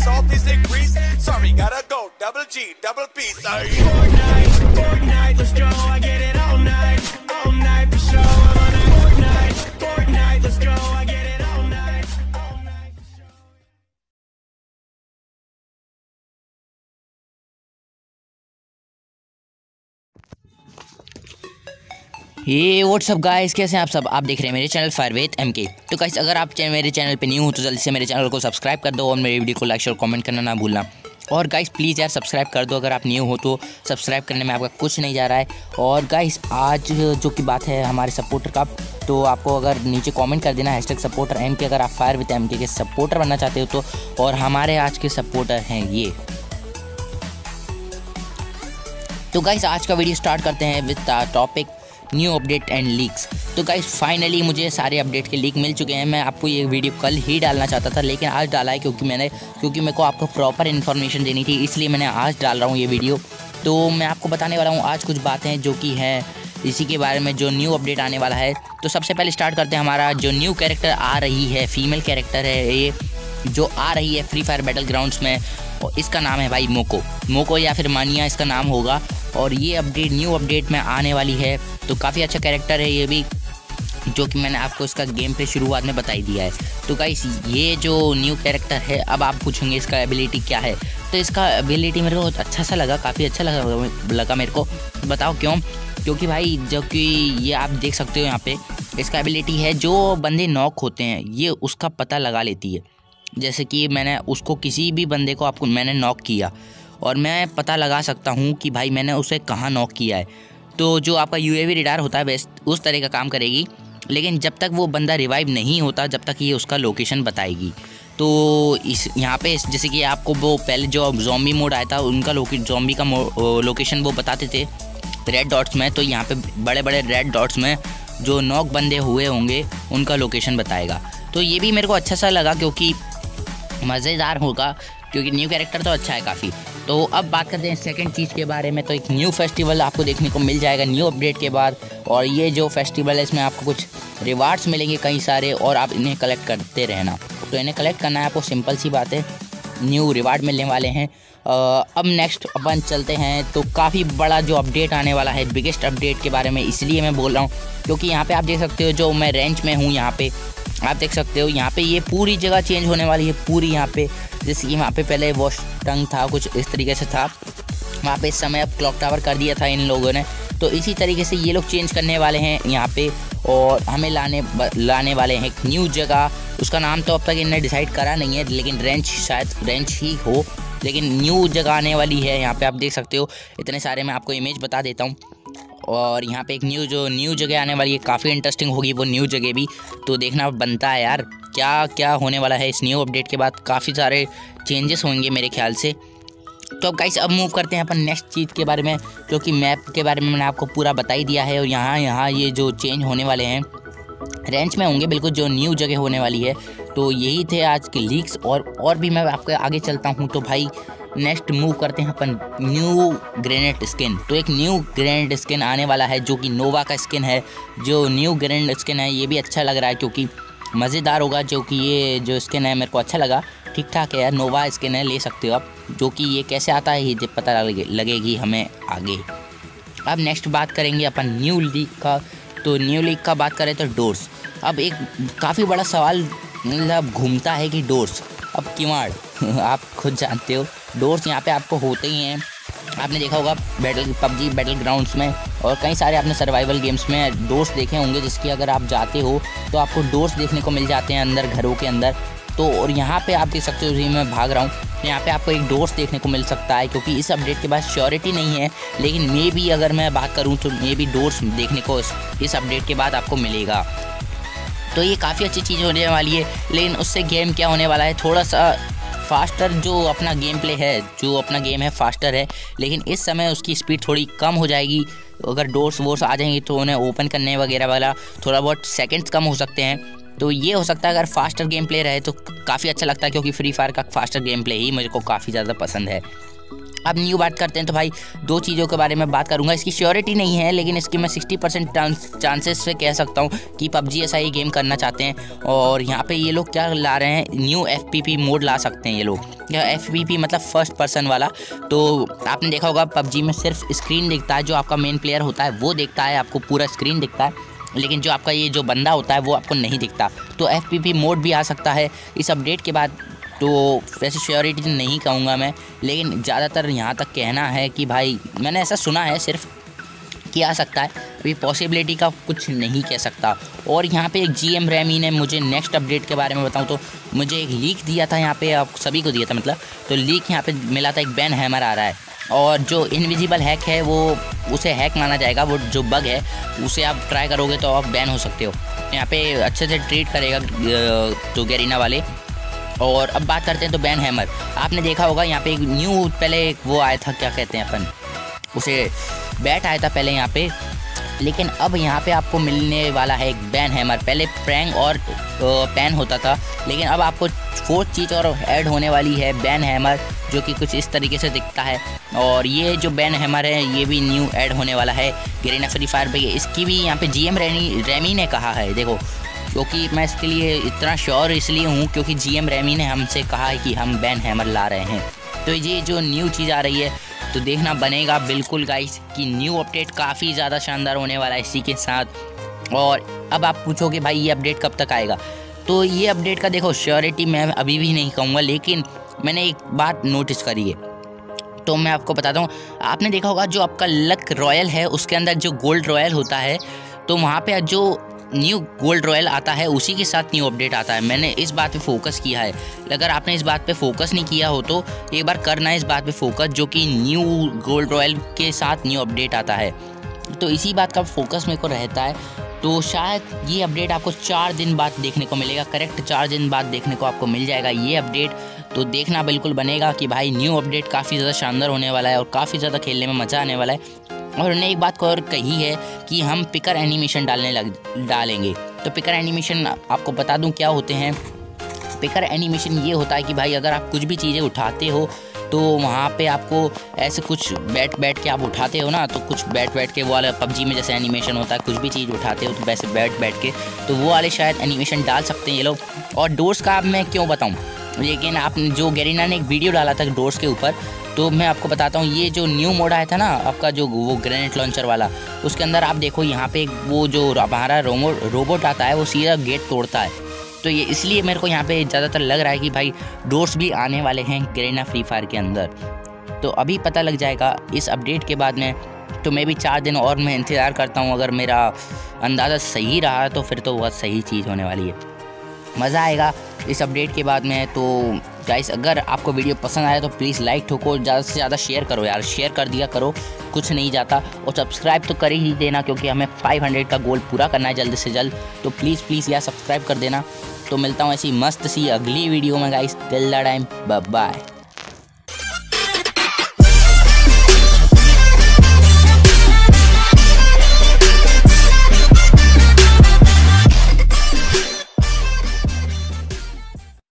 salty's increase. Sorry, gotta go. Double G, double P. Sorry. Fortnite, Fortnite, let's go. I get it all night for sure. I'm on a Fortnite, Fortnite, let's go. I get it all night for sure. ये what's up guys, कैसे हैं आप सब। आप देख रहे हैं मेरे चैनल फायर विद MK। तो गाइस, अगर आप मेरे चैनल पे न्यू हो तो जल्दी से मेरे चैनल को सब्सक्राइब कर दो और मेरी वीडियो को लाइक शेयर कमेंट करना ना भूलना। और गाइस प्लीज़ यार सब्सक्राइब कर दो, अगर आप न्यू हो तो सब्सक्राइब करने में आपका कुछ नहीं जा रहा है। और गाइस आज जो की बात है हमारे सपोर्टर का, तो आपको अगर नीचे कमेंट कर देना #सपोर्टर MK अगर आप फायर विद MK के सपोर्टर बनना चाहते हो तो। और हमारे आज के सपोर्टर हैं ये। तो गाइस आज का वीडियो स्टार्ट करते हैं with topic new update and leaks. तो गाइस फाइनली मुझे सारे अपडेट के लीक मिल चुके हैं। मैं आपको ये वीडियो कल ही डालना चाहता था, लेकिन आज डाला है क्योंकि मेरे को आपको प्रॉपर इन्फॉर्मेशन देनी थी, इसलिए मैंने आज डाल रहा हूँ ये वीडियो। तो मैं आपको बताने वाला हूँ आज कुछ बातें जो कि हैं इसी के बारे में, जो न्यू अपडेट आने वाला है। तो सबसे पहले स्टार्ट करते हैं, हमारा जो न्यू कैरेक्टर आ रही है, फीमेल कैरेक्टर है ये जो आ रही है फ्री फायर बैटल ग्राउंड्स में, और इसका नाम है भाई मोको या फिर मानिया इसका नाम होगा। और ये अपडेट न्यू अपडेट में आने वाली है, तो काफ़ी अच्छा कैरेक्टर है ये भी, जो कि मैंने आपको इसका गेम पे शुरुआत में बता ही दिया है। तो गाइस ये जो न्यू कैरेक्टर है, अब आप पूछेंगे इसका एबिलिटी क्या है, तो इसका एबिलिटी मेरे को अच्छा सा लगा, काफ़ी अच्छा लगा मेरे को। बताओ क्यों? क्योंकि भाई जो कि ये आप देख सकते हो यहाँ पे इसका एबिलिटी है, जो बंदे नॉक होते हैं ये उसका पता लगा लेती है। जैसे कि मैंने उसको किसी भी बंदे को मैंने नॉक किया और मैं पता लगा सकता हूँ कि भाई मैंने उसे कहाँ नॉक किया है। तो जो आपका UAV रेडार होता है वैसे उस तरह का काम करेगी, लेकिन जब तक वो बंदा रिवाइव नहीं होता जब तक ये उसका लोकेशन बताएगी। तो इस यहाँ पे जैसे कि आपको वो पहले जो ज़ॉम्बी मोड आया था उनका ज़ॉम्बी का लोकेशन वो बताते थे रेड डॉट्स में, तो यहाँ पे बड़े बड़े रेड डॉट्स में जो नॉक बंदे हुए होंगे उनका लोकेशन बताएगा। तो ये भी मेरे को अच्छा सा लगा क्योंकि मज़ेदार होगा, क्योंकि न्यू कैरेक्टर तो अच्छा है काफ़ी। तो अब बात करते हैं सेकंड चीज़ के बारे में। तो एक न्यू फेस्टिवल आपको देखने को मिल जाएगा न्यू अपडेट के बाद, और ये जो फेस्टिवल है इसमें आपको कुछ रिवार्ड्स मिलेंगे कई सारे, और आप इन्हें कलेक्ट करते रहना। तो इन्हें कलेक्ट करना है आपको, सिंपल सी बात है, न्यू रिवार्ड मिलने वाले हैं। अब नेक्स्ट अपन चलते हैं, तो काफ़ी बड़ा जो अपडेट आने वाला है, बिगेस्ट अपडेट के बारे में इसलिए मैं बोल रहा हूँ क्योंकि यहाँ पे आप देख सकते हो जो मैं रेंज में हूँ, यहाँ पे आप देख सकते हो यहाँ पे ये पूरी जगह चेंज होने वाली है पूरी। यहाँ पे जैसे कि वहाँ पे पहले वॉश टंग था, कुछ इस तरीके से था वहाँ पे, इस समय अब क्लॉक टावर कर दिया था इन लोगों ने। तो इसी तरीके से ये लोग चेंज करने वाले हैं यहाँ पे, और हमें लाने वाले हैं एक न्यू जगह। उसका नाम तो अब तक इन्हें डिसाइड करा नहीं है, लेकिन रेंज शायद रेंज ही हो, लेकिन न्यू जगह आने वाली है। यहाँ पे आप देख सकते हो इतने सारे, मैं आपको इमेज बता देता हूँ। और यहाँ पे एक न्यू जगह आने वाली है, काफ़ी इंटरेस्टिंग होगी वो न्यू जगह भी, तो देखना बनता है यार क्या क्या होने वाला है इस न्यू अपडेट के बाद। काफ़ी सारे चेंजेस होंगे मेरे ख्याल से। तो अब गाइस अब मूव करते हैं अपन नेक्स्ट चीज़ के बारे में, क्योंकि मैप के बारे में मैंने आपको पूरा बता ही दिया है। और यहाँ ये जो चेंज होने वाले हैं रेंज में होंगे बिल्कुल, जो न्यू जगह होने वाली है। तो यही थे आज के लीक्स, और भी मैं आपके आगे चलता हूँ। तो भाई नेक्स्ट मूव करते हैं अपन न्यू ग्रेनेड स्किन। तो एक न्यू ग्रेनेड स्किन आने वाला है जो कि नोवा का स्किन है। जो न्यू ग्रेनेड स्किन है ये भी अच्छा लग रहा है क्योंकि मज़ेदार होगा, जो कि ये जो स्किन है मेरे को अच्छा लगा, ठीक ठाक है यार, नोवा स्किन है, ले सकते हो आप। जो कि ये कैसे आता है ये पता लगेगी हमें आगे। अब नेक्स्ट बात करेंगे अपन न्यू लीक का। तो न्यू लीक का बात करें तो डोर्स। अब एक काफ़ी बड़ा सवाल मतलब घूमता है कि डोर्स, अब किवाड़ आप खुद जानते हो डोर्स यहाँ पे आपको होते ही हैं। आपने देखा होगा PUBG बैटल ग्राउंड्स में और कई सारे आपने सर्वाइवल गेम्स में डोर्स देखे होंगे, जिसकी अगर आप जाते हो तो आपको डोर्स देखने को मिल जाते हैं अंदर, घरों के अंदर। तो और यहाँ पे आप देख सकते हो, जी मैं भाग रहा हूँ, यहाँ पे आपको एक डोर्स देखने को मिल सकता है, क्योंकि इस अपडेट के बाद श्योरिटी नहीं है, लेकिन मे भी अगर मैं बात करूँ तो मे भी डोर्स देखने को इस अपडेट के बाद आपको मिलेगा। तो ये काफ़ी अच्छी चीज़ होने वाली है। लेकिन उससे गेम क्या होने वाला है, थोड़ा सा फास्टर जो अपना गेम प्ले है, जो अपना गेम है फास्टर है, लेकिन इस समय उसकी स्पीड थोड़ी कम हो जाएगी। अगर डोर्स वोर्स आ जाएंगे तो उन्हें ओपन करने वगैरह वाला थोड़ा बहुत सेकंड्स कम हो सकते हैं। तो ये हो सकता है अगर फास्टर गेम प्ले रहे तो काफ़ी अच्छा लगता है, क्योंकि फ्री फायर का फास्टर गेम प्ले ही मुझे को काफ़ी ज़्यादा पसंद है। अब न्यू बात करते हैं तो भाई 2 चीज़ों के बारे में बात करूंगा। इसकी श्योरिटी नहीं है, लेकिन इसकी मैं 60% चांसेस से कह सकता हूं कि PUBG ऐसा ही गेम करना चाहते हैं। और यहाँ पे ये लोग क्या ला रहे हैं, न्यू FPP मोड ला सकते हैं ये लोग। या FPP मतलब फर्स्ट पर्सन वाला। तो आपने देखा होगा PUBG में सिर्फ स्क्रीन दिखता है, जो आपका मेन प्लेयर होता है वो दिखता है, आपको पूरा स्क्रीन दिखता है, लेकिन जो आपका ये जो बंदा होता है वो आपको नहीं दिखता। तो FPP मोड भी आ सकता है इस अपडेट के बाद। तो वैसे श्योरिटी नहीं कहूँगा मैं, लेकिन ज़्यादातर यहाँ तक कहना है कि भाई मैंने ऐसा सुना है सिर्फ कि आ सकता है, अभी पॉसिबिलिटी का कुछ नहीं कह सकता। और यहाँ पे एक GM रैमी ने मुझे नेक्स्ट अपडेट के बारे में बताऊँ तो मुझे एक लीक दिया था, यहाँ पे आप सभी को दिया था मतलब। तो लीक यहाँ पे मिला था, एक बैन हैमर आ रहा है और जो इनविजिबल हैक है वो उसे हैक माना जाएगा। वो जो बग है उसे आप ट्राई करोगे तो आप बैन हो सकते हो। यहाँ पे अच्छे से ट्रीट करेगा तो गैरीना वाले। और अब बात करते हैं तो बैन हैमर, आपने देखा होगा यहाँ पे एक न्यू पहले वो आया था, क्या कहते हैं अपन उसे, बैट आया था पहले यहाँ पे, लेकिन अब यहाँ पे आपको मिलने वाला है एक बैन हैमर। पहले प्रैंक और पैन होता था, लेकिन अब आपको 4th चीज़ और ऐड होने वाली है, बैन हैमर, जो कि कुछ इस तरीके से दिखता है। और ये जो बैन हैमर है ये भी न्यू ऐड होने वाला है गैरीना फ्री फायर पे। इसकी भी यहाँ पे GM रैमी ने कहा है, देखो, क्योंकि मैं इसके लिए इतना श्योर इसलिए हूँ क्योंकि GM रैमी ने हमसे कहा है कि हम बैन हैमर ला रहे हैं। तो ये जो न्यू चीज़ आ रही है तो देखना बनेगा बिल्कुल गाइस कि न्यू अपडेट काफ़ी ज़्यादा शानदार होने वाला है इसी के साथ। और अब आप पूछोगे भाई ये अपडेट कब तक आएगा, तो ये अपडेट का देखो श्योरिटी मैं अभी भी नहीं कहूँगा, लेकिन मैंने एक बात नोटिस करी है तो मैं आपको बताता हूँ। आपने देखा होगा जो आपका लक रॉयल है उसके अंदर जो गोल्ड रॉयल होता है, तो वहाँ पे जो न्यू गोल्ड रॉयल आता है उसी के साथ न्यू अपडेट आता है। मैंने इस बात पे फोकस किया है, अगर आपने इस बात पे फोकस नहीं किया हो तो एक बार करना है इस बात पे फोकस, जो कि न्यू गोल्ड रॉयल के साथ न्यू अपडेट आता है। तो इसी बात का फोकस मेरे को रहता है। तो शायद ये अपडेट आपको 4 दिन बाद देखने को मिलेगा, करेक्ट 4 दिन बाद देखने को आपको मिल जाएगा ये अपडेट। तो देखना बिल्कुल बनेगा कि भाई न्यू अपडेट काफ़ी ज़्यादा शानदार होने वाला है और काफ़ी ज़्यादा खेलने में मज़ा आने वाला है। और उन्होंने एक बात और कही है कि हम पिकर एनिमेशन डालेंगे। तो पिकर एनिमेशन आपको बता दूं क्या होते हैं। पिकर एनिमेशन ये होता है कि भाई अगर आप कुछ भी चीज़ें उठाते हो तो वहाँ पे आपको ऐसे कुछ बैठ के आप उठाते हो ना, तो कुछ बैठ के वो वाला PUBG में जैसे एनिमेशन होता है, कुछ भी चीज़ उठाते हो तो वैसे बैठ के तो वो वाले शायद एनिमेशन डाल सकते हैं ये लोग। और डोर्स का अब मैं क्यों बताऊँ, लेकिन आपने जो गैरीना ने एक वीडियो डाला था डोर्स के ऊपर, तो मैं आपको बताता हूँ। ये जो न्यू मोड आया था ना आपका जो वो ग्रेनेड लॉन्चर वाला, उसके अंदर आप देखो यहाँ पे वो जो हमारा रोबोट आता है वो सीधा गेट तोड़ता है। तो ये इसलिए मेरे को यहाँ पे ज़्यादातर लग रहा है कि भाई डोर्स भी आने वाले हैं गैरीना फ्री फायर के अंदर। तो अभी पता लग जाएगा इस अपडेट के बाद में। तो मैं भी 4 दिन और मैं इंतज़ार करता हूँ, अगर मेरा अंदाज़ा सही रहा तो फिर तो बहुत सही चीज़ होने वाली है, मज़ा आएगा इस अपडेट के बाद में। तो गाइस अगर आपको वीडियो पसंद आया तो प्लीज़ लाइक ठोको, ज़्यादा से ज़्यादा शेयर करो यार, शेयर कर दिया करो, कुछ नहीं जाता। और सब्सक्राइब तो कर ही देना क्योंकि हमें 500 का गोल पूरा करना है जल्द से जल्द। तो प्लीज़ यार सब्सक्राइब कर देना। तो मिलता हूँ ऐसी मस्त सी अगली वीडियो में guys, till the time bye bye.